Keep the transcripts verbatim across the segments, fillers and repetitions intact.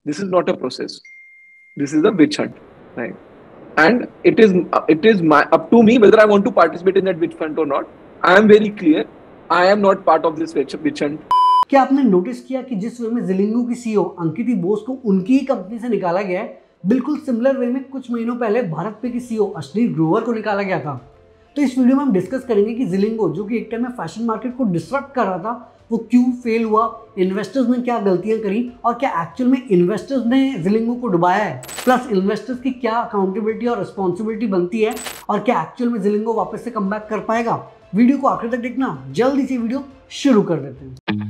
This is not a process. This is a witch hunt, right? And it is it is my up to me whether I want to participate in that witch hunt or not. I am very clear. I am not part of this witch, witch hunt. क्या आपने notice किया कि जिस वे में जिलिंगो की CEO अंकित बोस को उनकी ही company से निकाला गया है, बिल्कुल सिमिलर वे में कुछ महीनों पहले भारत पे की सीईओ अश्लील ग्रोवर को निकाला गया था। तो इस वीडियो में हम डिस्कस करेंगे कि जिलिंगो जो कि एक टाइम में फैशन मार्केट को डिसरप्ट कर रहा था, वो क्यों फेल हुआ, इन्वेस्टर्स ने क्या गलतियां करी और क्या एक्चुअल में इन्वेस्टर्स ने जिलिंगो को डुबाया है, प्लस इन्वेस्टर्स की क्या अकाउंटेबिलिटी और रिस्पॉन्सिबिलिटी बनती है और क्या एक्चुअल में जिलिंगो वापस से कम बैक कर पाएगा। वीडियो को आखिर तक देखना। जल्दी से वीडियो शुरू कर देते हैं।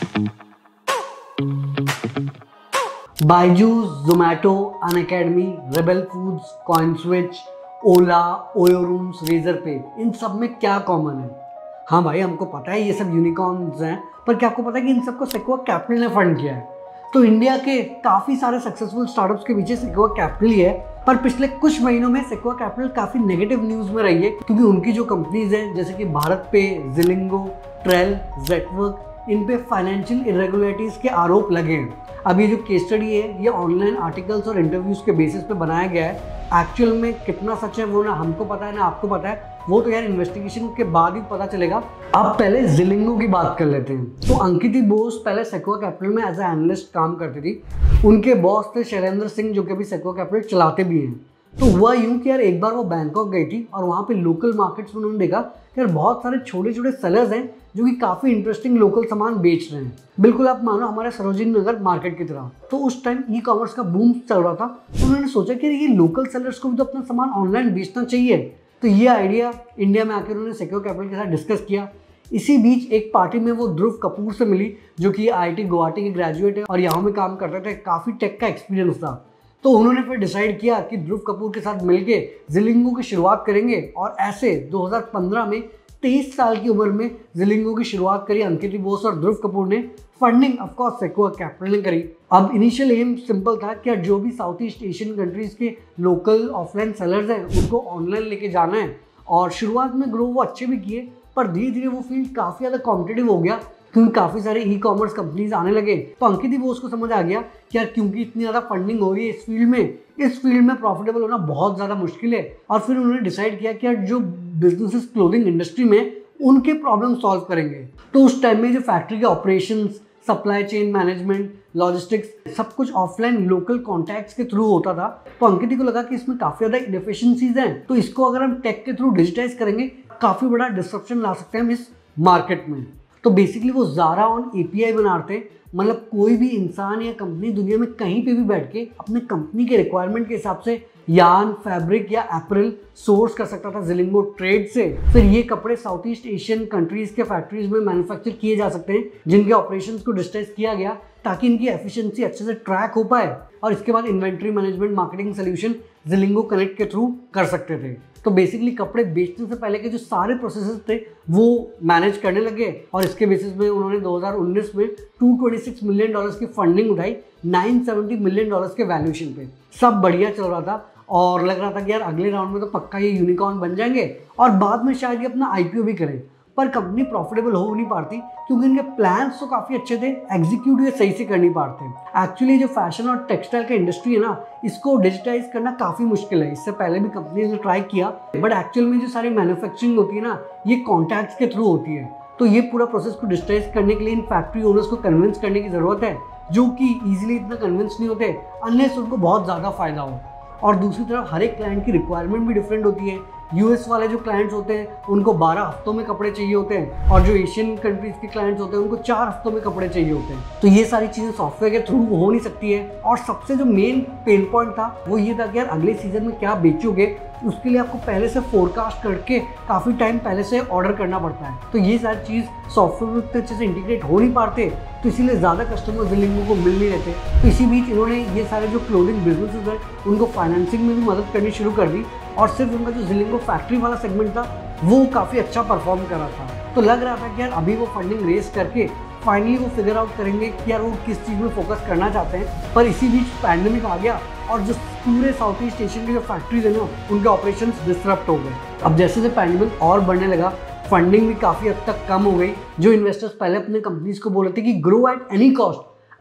Byju's, Zomato, Unacademy, Rebel Foods, CoinSwitch, Ola, OYO Rooms, Razorpay, इन सब में क्या कॉमन है? हाँ भाई, हमको पता है ये सब यूनिकॉर्न्स हैं, पर क्या आपको पता है कि इन सबको सेक्वा कैपिटल ने फंड किया है? तो इंडिया के काफ़ी सारे सक्सेसफुल स्टार्टअप्स के पीछे सेक्वा कैपिटल ही है, पर पिछले कुछ महीनों में सेक्वा कैपिटल काफ़ी नेगेटिव न्यूज़ में रही है, क्योंकि उनकी जो कंपनीज हैं जैसे कि भारत पे, जिलिंगो, ट्रेल, जेटवर्क, इन पे फाइनेंशियल इरेगुलरिटीज़ के आरोप लगे हैं। अब ये जो केस स्टडी है ये ऑनलाइन आर्टिकल्स और इंटरव्यूज़ के बेसिस पे बनाया गया है। एक्चुअल में कितना सच है वो ना हमको पता है ना आपको पता है, वो तो यार इन्वेस्टिगेशन के बाद ही पता चलेगा। अब पहले जिलिंगो की बात कर लेते हैं। तो अंकित बोस पहले सेक्वा कैपिटल में एज ए एनालिस्ट काम करती थी। उनके बॉस थे शैलेंद्र सिंह, जो कि अभी सेक्वा कैपिटल चलाते भी हैं। तो हुआ यूं कि यार एक बार वो बैंकॉक गई थी और वहाँ पे लोकल मार्केट्स में उन्होंने देखा कि यार बहुत सारे छोटे छोटे सेलर्स हैं जो कि काफ़ी इंटरेस्टिंग लोकल सामान बेच रहे हैं। बिल्कुल आप मानो हमारे सरोजिनी नगर मार्केट की तरह। तो उस टाइम ई कॉमर्स का बूम चल रहा था, तो उन्होंने सोचा कि ये लोकल सेलर्स को भी तो अपना सामान ऑनलाइन बेचना चाहिए। तो ये आइडिया इंडिया में आकर उन्होंने सेक्वा कैपिटल के साथ डिस्कस किया। इसी बीच एक पार्टी में वो ध्रुव कपूर से मिली, जो कि आई आई टी गुवाहाटी के ग्रेजुएट है और यहाँ में काम करते थे, काफ़ी टेक का एक्सपीरियंस था। तो उन्होंने फिर डिसाइड किया कि ध्रुव कपूर के साथ मिलके जिलिंगो की शुरुआत करेंगे और ऐसे दो हज़ार पंद्रह में तेईस साल की उम्र में जिलिंगो की शुरुआत करी अंकित बोस और ध्रुव कपूर ने। Funding of course Sequoia Capital ने करी। अब इनिशियल एम सिंपल था कि जो भी साउथ ईस्ट एशियन कंट्रीज के लोकल ऑफलाइन सेलर्स हैं उनको ऑनलाइन लेके जाना है। और शुरुआत में ग्रो वो अच्छे भी किए, पर धीरे धीरे वो फील्ड काफ़ी ज़्यादा कॉम्पिटिटिव हो गया क्योंकि काफ़ी सारे ई कॉमर्स कंपनीज आने लगे। तो अंकित बोस को समझ आ गया कि यार क्योंकि इतनी ज़्यादा फंडिंग हो रही है इस फील्ड में, इस फील्ड में प्रॉफिटेबल होना बहुत ज़्यादा मुश्किल है। और फिर उन्होंने डिसाइड किया कि यार जो बिजनेसेस क्लोथिंग इंडस्ट्री में उनके प्रॉब्लम सॉल्व करेंगे। तो उस टाइम में जो फैक्ट्री के operations, supply chain management, logistics, सब कुछ ऑफलाइन लोकल कॉन्टैक्ट्स के थ्रू होता था। तो अंकित को लगा कि इसमें काफ़ी ज़्यादा इनएफिशिएंसीज हैं, तो इसको अगर हम टेक के थ्रू डिजिटाइज करेंगे काफ़ी बड़ा डिस्ट्रप्शन ला सकते हैं हम इस मार्केट में। तो बेसिकली वो ज़ारा ऑन एपीआई बना रहे थे, मतलब कोई भी इंसान या कंपनी दुनिया में कहीं पे भी बैठ के अपने कंपनी के रिक्वायरमेंट के हिसाब से यार्न, फैब्रिक या एपरल सोर्स कर सकता था जिलिंगो ट्रेड से। फिर ये कपड़े साउथ ईस्ट एशियन कंट्रीज के फैक्ट्रीज में मैन्युफैक्चर किए जा सकते हैं, जिनके ऑपरेशंस को डिजिटाइज किया गया ताकि इनकी एफिशिएंसी अच्छे से ट्रैक हो पाए। और इसके बाद inventory management, marketing solution Zilingo connect के थ्रू कर सकते थे। तो बेसिकली कपड़े बेचने से पहले के जो सारे प्रोसेसेस थे वो मैनेज करने लगे और इसके बेसिस में उन्होंने दो हज़ार उन्नीस में दो सौ छब्बीस मिलियन डॉलर्स की फंडिंग उठाई, नौ सौ सत्तर मिलियन डॉलर्स के वैल्यूएशन पे। सब बढ़िया चल रहा था और लग रहा था कि यार अगले राउंड में तो पक्का ये यूनिकॉर्न बन जाएंगे और बाद में शायद ये अपना आईपीओ भी करें। पर कंपनी प्रॉफिटेबल हो नहीं पाती क्योंकि इनके प्लान्स तो काफ़ी अच्छे थे, एग्जीक्यूट ये सही से कर नहीं पाते। एक्चुअली जो फैशन और टेक्सटाइल का इंडस्ट्री है ना, इसको डिजिटाइज करना काफ़ी मुश्किल है। इससे पहले भी कंपनीज ने ट्राई किया, बट एक्चुअल में जो सारी मैन्युफैक्चरिंग होती है ना, ये कॉन्टैक्ट्स के थ्रू होती है। तो ये पूरा प्रोसेस को डिजिटाइज करने के लिए इन फैक्ट्री ओनर्स को कन्विंस करने की ज़रूरत है, जो कि ईजिली इतना कन्विंस नहीं होते अनलेस उनको बहुत ज़्यादा फायदा हो। और दूसरी तरफ हर एक क्लाइंट की रिक्वायरमेंट भी डिफरेंट होती है। यूएस वाले जो क्लाइंट्स होते हैं उनको बारह हफ्तों में कपड़े चाहिए होते हैं और जो एशियन कंट्रीज के क्लाइंट्स होते हैं उनको चार हफ्तों में कपड़े चाहिए होते हैं। तो ये सारी चीज़ें सॉफ्टवेयर के थ्रू हो नहीं सकती है। और सबसे जो मेन पेन पॉइंट था वो ये था कि यार अगले सीजन में क्या बेचोगे, उसके लिए आपको पहले से फोरकास्ट करके काफ़ी टाइम पहले से ऑर्डर करना पड़ता है। तो ये सारी चीज़ सॉफ्टवेयर में इतने अच्छे से इंटीग्रेट हो नहीं पाते, तो इसीलिए ज़्यादा कस्टमर जिलिंगो को मिल नहीं रहते। तो इसी बीच इन्होंने ये सारे जो क्लोथिंग बिजनेसेस हैं उनको फाइनेंसिंग में भी मदद करनी शुरू कर दी और सिर्फ उनका जो जिलिंगो फैक्ट्री वाला सेगमेंट था वो काफ़ी अच्छा परफॉर्म कर रहा था। तो लग रहा था कि यार अभी वो फंडिंग रेस करके फाइनली वो फिगर आउट करेंगे कि यार वो किस चीज़ में फोकस करना चाहते हैं। पर इसी बीच पैंडेमिक आ गया और जो पूरे साउथ ईस्ट एशियन की जो फैक्ट्रीज है ना, उनके ऑपरेशंस डिसरप्ट हो गए। अब जैसे जैसे पैंडेमिक और बढ़ने लगा, फंडिंग भी काफ़ी हद तक कम हो गई। जो इन्वेस्टर्स पहले अपने कंपनीज को बोल रहे थे कि ग्रो एट एनी कॉस्ट,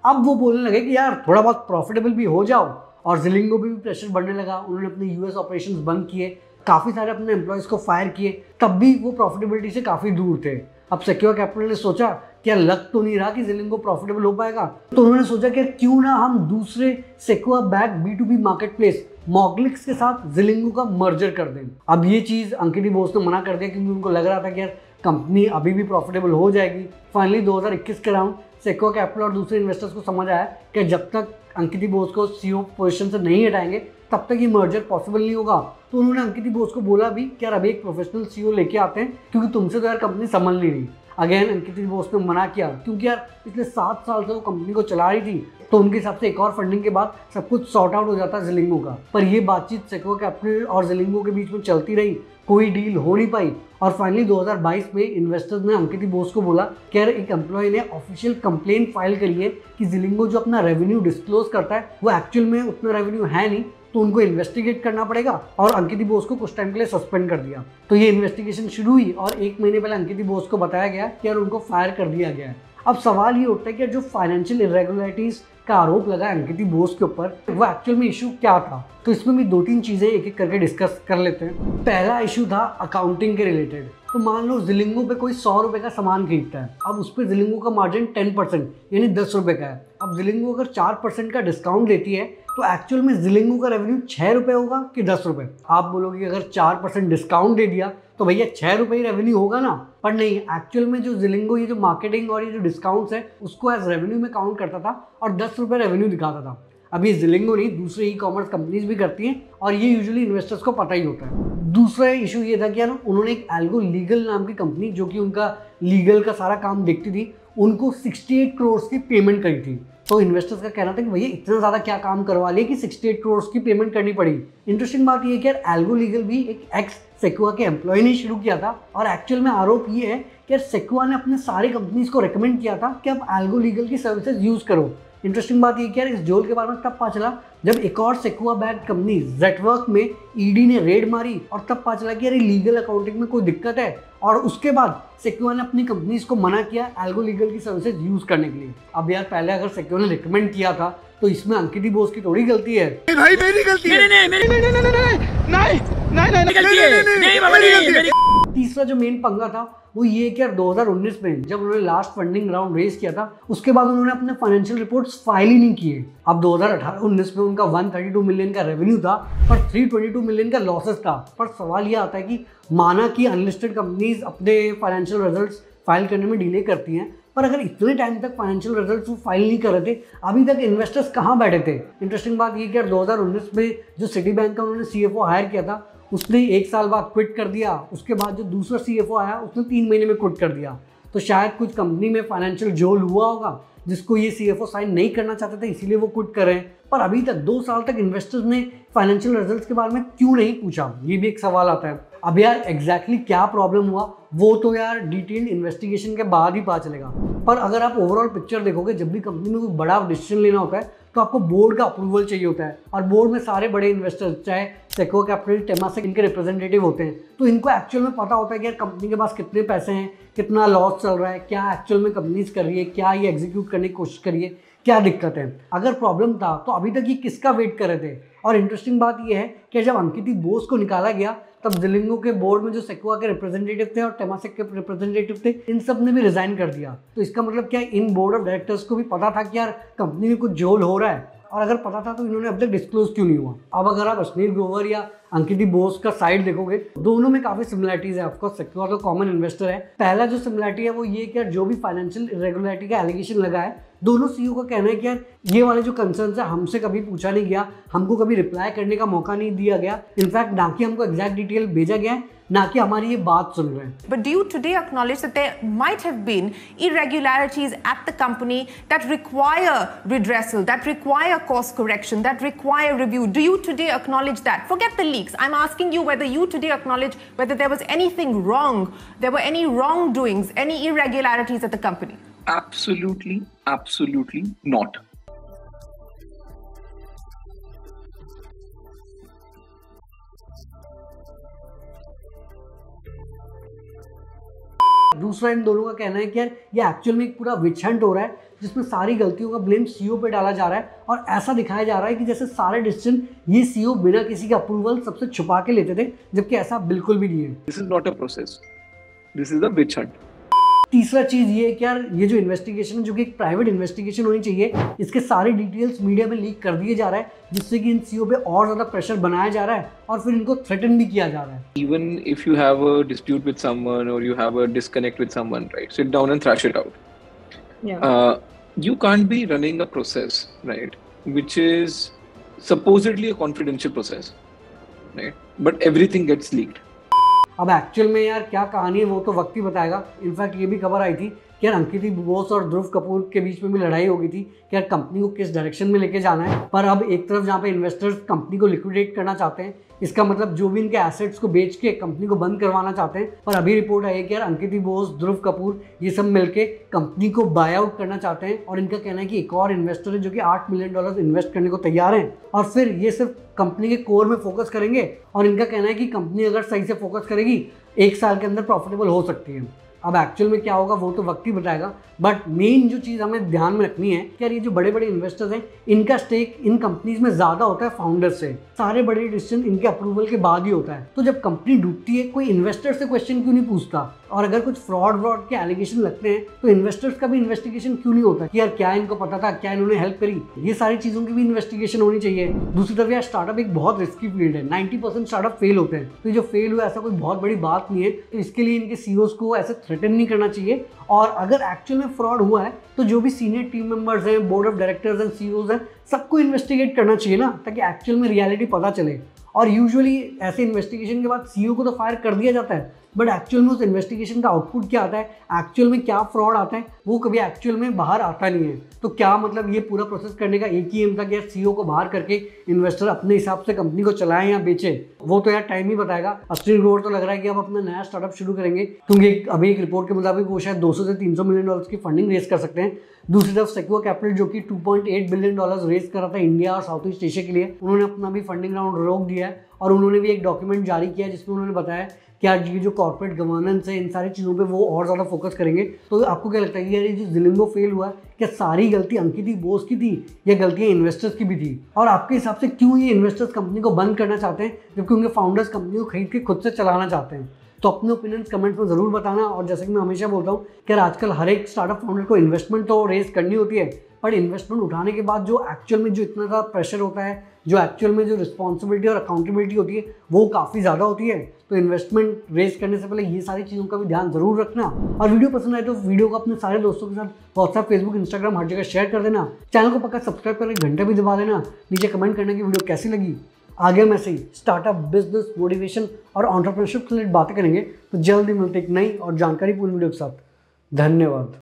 अब वो बोलने लगे कि यार थोड़ा बहुत प्रॉफिटेबल भी हो जाओ, और जिलिंगो पे भी प्रेशर बढ़ने लगा। उन्होंने अपने यूएस ऑपरेशंस बंद किए, काफ़ी सारे अपने एम्प्लॉयज़ को फायर किए, तब भी वो प्रॉफिटेबिलिटी से काफ़ी दूर थे। अब सिक्योर कैपिटल ने सोचा कि यार लग तो नहीं रहा कि जिलिंगो प्रॉफिटेबल हो पाएगा, तो उन्होंने सोचा कि क्यों ना हम दूसरे secure back B to B market place Moglix के साथ जिलिंगो का मर्जर कर दें। अब ये चीज़ अंकित बोस ने मना कर दिया क्योंकि उनको लग रहा था कि यार कंपनी अभी भी प्रॉफिटेबल हो जाएगी। फाइनली दो हज़ार इक्कीस के अराउंड सिक्योर कैपिटल और दूसरे इन्वेस्टर्स को समझ आया कि जब तक अंकित बोस को सीईओ पोजीशन से नहीं हटाएंगे तब तक ये मर्जर पॉसिबल नहीं होगा। तो उन्होंने अंकित बोस को बोला भी कि यार अभी एक प्रोफेशनल सीईओ लेके आते हैं क्योंकि तुमसे तो यार कंपनी संभल नहीं रही। अगेन अंकित बोस ने मना किया क्योंकि यार पिछले सात साल से वो कंपनी को चला रही थी, तो उनके हिसाब से एक और फंडिंग के बाद सब कुछ सॉर्ट आउट हो जाता है जिलिंगो का। पर ये बातचीत सिक्योर कैपिटल और जिलिंगो के बीच में चलती रही, कोई डील हो नहीं पाई। और फाइनली दो हज़ार बाईस में इन्वेस्टर्स ने अंकित बोस को बोला कि यार एक एम्प्लॉय ने ऑफिशियल कंप्लेंट फाइल करी है कि जिलिंगो जो अपना रेवेन्यू डिस्क्लोज करता है वो एक्चुअल में उतना रेवेन्यू है नहीं, तो उनको इन्वेस्टिगेट करना पड़ेगा। और अंकित बोस को कुछ टाइम के लिए सस्पेंड कर दिया। तो ये इन्वेस्टिगेशन शुरू हुई और एक महीने पहले अंकित बोस को बताया गया कि यार उनको फायर कर दिया गया है। अब सवाल ये उठता है कि जो फाइनेंशियल इरेगुलरिटीज का आरोप लगा अंकित बोस के ऊपर, वो एक्चुअल में इशू क्या था। तो इसमें भी दो तीन चीजें एक एक करके डिस्कस कर लेते हैं। पहला इशू था अकाउंटिंग के रिलेटेड। तो मान लो जिलिंगो पे कोई सौ रुपए का सामान खरीदता है, अब उस पर जिलिंगो का मार्जिन टेन परसेंट यानी दस रुपए का है। अब जिलिंगो अगर चार परसेंट का डिस्काउंट देती है तो एक्चुअल में जिलिंगो का रेवेन्यू छः रुपये होगा कि दस रुपये। आप बोलोगे अगर चार परसेंट डिस्काउंट दे दिया तो भैया छः रुपये ही रेवेन्यू होगा ना, पर नहीं, एक्चुअल में जो जिलिंगो ये जो मार्केटिंग और ये जो डिस्काउंट्स है उसको एज रेवेन्यू में काउंट करता था और दस रुपये रेवेन्यू दिखाता था। अब ये जिलिंगो नहीं, दूसरे ई कॉमर्स कंपनीज भी करती हैं और ये यूजुअली इन्वेस्टर्स को पता ही होता है। दूसरा इशू ये था कि यार उन्होंने एक एल्गो लीगल नाम की कंपनी जो कि उनका लीगल का सारा काम देखती थी, उनको अड़सठ करोड़ की पेमेंट करी थी। तो इन्वेस्टर्स का कहना था कि भैया इतना ज़्यादा क्या काम करवा लिया कि अड़सठ करोड़ की पेमेंट करनी पड़ी। इंटरेस्टिंग बात ये है कि यार एल्गो लीगल भी एक एक्स सेक्वा के एम्प्लॉय ने शुरू किया था और एक्चुअल में आरोप ये है कि यार सेक्वा ने अपने सारे कंपनीज को रेकमेंड किया था कि आप एल्गो लीगल की सर्विसेज यूज़ करो। इंटरेस्टिंग बात ये कि यार इस जोल के बारे में तब पता चला जब एक और सेक्वा बैक कंपनी जेटवर्क में ईडी ने रेड मारी और तब पता चला कि यार लीगल अकाउंटिंग में कोई दिक्कत है, और उसके बाद सेक्वा ने अपनी कंपनीज को मना किया एल्गो लीगल की सर्विसेज यूज करने के लिए। अब यार पहले अगर सेक्वा ने रिकमेंड किया था तो इसमें अंकित बोस की थोड़ी गलती है। भाई मेरी गलती है। नहीं नहीं नहीं नहीं नहीं नहीं नहीं नहीं। तीसरा जो मेन पंगा था वो ये कि यार दो हज़ार उन्नीस में जब उन्होंने लास्ट फंडिंग राउंड रेज किया था उसके बाद उन्होंने अपने फाइनेंशियल रिपोर्ट्स फाइल ही नहीं किए। अब दो हज़ार अठारह उन्नीस में उनका एक सौ बत्तीस मिलियन का रेवेन्यू था पर तीन सौ बाईस मिलियन का लॉसेस था। पर सवाल ये आता है कि माना कि अनलिस्टेड कंपनीज अपने फाइनेंशियल रिजल्ट्स फाइल करने में डिले करती हैं, पर अगर इतने टाइम तक फाइनेंशियल रिजल्ट्स वो फाइल नहीं कर रहे थे, अभी तक इन्वेस्टर्स कहाँ बैठे थे। इंटरेस्टिंग बात ये कि यार दो हज़ार उन्नीस में जो सिटी बैंक का उन्होंने सीएफओ हायर किया था उसने एक साल बाद क्विट कर दिया। उसके बाद जो दूसरा सीएफओ आया उसने तीन महीने में क्विट कर दिया। तो शायद कुछ कंपनी में फाइनेंशियल झोल हुआ होगा जिसको ये सीएफओ साइन नहीं करना चाहते थे, इसीलिए वो क्विट कर रहे हैं। पर अभी तक दो साल तक इन्वेस्टर्स ने फाइनेंशियल रिजल्ट्स के बारे में क्यों नहीं पूछा, ये भी एक सवाल आता है। अब यार एग्जैक्टली क्या प्रॉब्लम हुआ वो तो यार डिटेल्ड इन्वेस्टिगेशन के बाद ही पता चलेगा। पर अगर आप ओवरऑल पिक्चर देखोगे, जब भी कंपनी में कोई बड़ा डिसीजन लेना होता है तो आपको बोर्ड का अप्रूवल चाहिए होता है, और बोर्ड में सारे बड़े इन्वेस्टर्स चाहे सेक्वा कैपिटल, टेमासेक, इनके रिप्रेजेंटेटिव होते हैं। तो इनको एक्चुअल में पता होता है कि यार कंपनी के पास कितने पैसे हैं, कितना लॉस चल रहा है, क्या एक्चुअल में कंपनीज कर रही है, क्या ये एग्जीक्यूट करने की कोशिश करिए, क्या दिक्कत है। अगर प्रॉब्लम था तो अभी तक ये किसका वेट कर रहे थे। और इंटरेस्टिंग बात ये है कि जब अंकित बोस को निकाला गया तब जिलिंगो के बोर्ड में जो सेक्वा के रिप्रेजेंटेटिव थे और टेमासेक के रिप्रेजेंटेटिव थे, इन सब ने भी रिजाइन कर दिया। तो इसका मतलब क्या इन बोर्ड ऑफ डायरेक्टर्स को भी पता था कि यार कंपनी में कुछ झोल हो रहा है, और अगर पता था तो इन्होंने अब तक डिस्क्लोज क्यों नहीं हुआ। अब अगर आप अश्नील ग्रोवर या अंकित बोस का साइड देखोगे, दोनों में काफी सिमिलरिटीज है। ऑफकोर्स सेक्वा तो कॉमन इन्वेस्टर है। पहला जो सिमिलरिटी है वो ये कि यार जो भी फाइनेंशियल इरेगुलरिटी का एलिगेशन लगा है, दोनों सीईओ का कहना है कि यार ये वाले जो कंसर्न्स है हमसे कभी पूछा नहीं गया, हमको कभी रिप्लाई करने का मौका नहीं दिया गया, इनफैक्ट ना कि हमको एग्जैक्ट डिटेल भेजा गया है, ना कि हमारी ये बात सुन रहे हैं। But do you today acknowledge that there might have been irregularities at the company that require redressal, that require course correction, that require review? Do you today acknowledge that? Forget the leaks. I'm asking you whether you today acknowledge whether there was anything wrong, there were any wrongdoings, any irregularities at the company? Absolutely, absolutely not. दूसरा इन दोनों का कहना है कि यार ये actual में एक पूरा विच हंट हो रहा है जिसमें सारी गलतियों का ब्लेम सीईओ पे डाला जा रहा है और ऐसा दिखाया जा रहा है कि जैसे सारे डिसीजन ये सीईओ बिना किसी के अप्रूवल सबसे छुपा के लेते थे, जबकि ऐसा बिल्कुल भी नहीं है। This is not a process, this is a witch hunt. तीसरा चीज ये है कि यार ये जो इन्वेस्टिगेशन है, जो कि एक प्राइवेट इन्वेस्टिगेशन होनी चाहिए, इसके सारे डिटेल्स मीडिया में लीक कर दिए जा रहा है, जिससे कि इन सीईओ पे और ज्यादा प्रेशर बनाया जा रहा है और फिर इनको थ्रेटन भी किया जा रहा है। Even if you have a dispute with someone or you have a disconnect with someone, right? Sit down and thrash it out. Yeah. Uh, you can't be running a process, right, which is supposedly a confidential process, right? But everything gets leaked. अब actual में यार क्या कहानी है वो तो वक्त ही बताएगा। इनफैक्ट ये भी खबर आई थी कि यार अंकित बोस और ध्रुव कपूर के बीच में भी लड़ाई हो गई थी कि यार कंपनी को किस डायरेक्शन में लेके जाना है। पर अब एक तरफ जहाँ पे इन्वेस्टर्स कंपनी को लिक्विडेट करना चाहते हैं, इसका मतलब जो भी इनके एसेट्स को बेच के कंपनी को बंद करवाना चाहते हैं। पर अभी रिपोर्ट आई है कि यार अंकित बोस, ध्रुव कपूर ये सब मिलके कंपनी को बाय आउट करना चाहते हैं और इनका कहना है कि एक और इन्वेस्टर है जो कि आठ मिलियन डॉलर इन्वेस्ट करने को तैयार हैं और फिर ये सिर्फ कंपनी के कोर में फोकस करेंगे और इनका कहना है कि कंपनी अगर सही से फोकस करेगी एक साल के अंदर प्रॉफिटेबल हो सकती है। अब एक्चुअल में क्या होगा वो तो वक्त ही बताएगा, बट मेन जो चीज़ हमें ध्यान में रखनी है कि यार ये जो बड़े बड़े इन्वेस्टर्स हैं इनका स्टेक इन कंपनीज में ज़्यादा होता है फाउंडर्स से। सारे बड़े डिसीजन इनके अप्रूवल के बाद ही होता है। तो जब कंपनी डूबती है कोई इन्वेस्टर से क्वेश्चन क्यों नहीं पूछता, और अगर कुछ फ्रॉड व्रॉड के एलिगेशन लगते हैं तो इन्वेस्टर्स का भी इन्वेस्टिगेशन क्यों नहीं होता कि यार क्या इनको पता था, क्या इन्होंने हेल्प करी। ये सारी चीज़ों की भी इन्वेस्टिगेशन होनी चाहिए। दूसरी तरफ यार स्टार्टअप एक बहुत रिस्की फील्ड है, नाइन्टी परसेंट स्टार्टअप फेल होते हैं। तो जो फेल हुआ ऐसा कोई बहुत बड़ी बात नहीं है, तो इसके लिए इनके सीईओज को ऐसे थ्रेटन नहीं करना चाहिए। और अगर एक्चुअल में फ्रॉड हुआ है तो जो भी सीनियर टीम मेंबर्स हैं, board of directors and CEOs हैं, सबको इन्वेस्टिगेट करना चाहिए ना, ताकि एक्चुअल में रियलिटी पता चले। और यूजुअली ऐसे इन्वेस्टिगेशन के बाद सीईओ को तो फायर कर दिया जाता है, बट एक्चुअल में उस इन्वेस्टिगेशन का आउटपुट क्या आता है, एक्चुअल में क्या फ्रॉड आता है, वो कभी एक्चुअल में बाहर आता नहीं है। तो क्या मतलब ये पूरा प्रोसेस करने का एक ही एम था कि यार सीईओ को बाहर करके इन्वेस्टर अपने हिसाब से कंपनी को चलाएं या बेचे, वो तो यार टाइम ही बताएगा। असली रिपोर्ट तो लग रहा है कि अब अपना नया स्टार्टअप शुरू करेंगे, क्योंकि अभी एक रिपोर्ट के मुताबिक वो शायद दो सौ से तीन सौ मिलियन डॉलर की फंडिंग रेज कर सकते हैं। दूसरी तरफ सेक्वा कैपिटल जो कि two point eight billion dollars raise कर रहा था इंडिया और साउथ ईस्ट एशिया के लिए, उन्होंने अपना भी फंडिंग राउंड रोक दिया है और उन्होंने भी एक डॉक्यूमेंट जारी किया है जिसमें उन्होंने बताया कि आज ये जो कॉर्पोरेट गवर्नेंस है इन सारी चीज़ों पे वो और ज़्यादा फोकस करेंगे। तो आपको क्या लगता है कि यार ये जो जिलिंगो फेल हुआ है, क्या सारी गलती अंकित बोस की थी या गलतियाँ इन्वेस्टर्स की भी थी? और आपके हिसाब से क्यों ये इन्वेस्टर्स कंपनी को बंद करना चाहते हैं जबकि उनके फाउंडर्स कंपनी को खरीद के खुद से चलाना चाहते हैं? तो अपने ओपिनियंस कमेंट्स में ज़रूर बताना। और जैसे कि मैं हमेशा बोलता हूँ कि आजकल हर एक स्टार्टअप फाउंडर को इन्वेस्टमेंट तो रेज करनी होती है, पर इन्वेस्टमेंट उठाने के बाद जो एक्चुअल में जो इतना ज़्यादा प्रेशर होता है, जो एक्चुअल में जो रिस्पॉन्सिबिलिटी और अकाउंटेबिलिटी होती है वो काफ़ी ज़्यादा होती है। तो इन्वेस्टमेंट रेज करने से पहले ये सारी चीज़ों का भी ध्यान ज़रूर रखना। और वीडियो पसंद आए तो वीडियो को अपने सारे दोस्तों के साथ व्हाट्सएप, फेसबुक, इंस्टाग्राम हर जगह शेयर कर देना। चैनल को पक्का सब्सक्राइब करके घंटे भी दबा देना। नीचे कमेंट करना कि वीडियो कैसी लगी। आगे हम ऐसे ही स्टार्टअप, बिजनेस, मोटिवेशन और एंटरप्रेन्योरशिप से रिलेटेड बातें करेंगे। तो जल्दी मिलते एक नई और जानकारीपूर्ण वीडियो के साथ। धन्यवाद।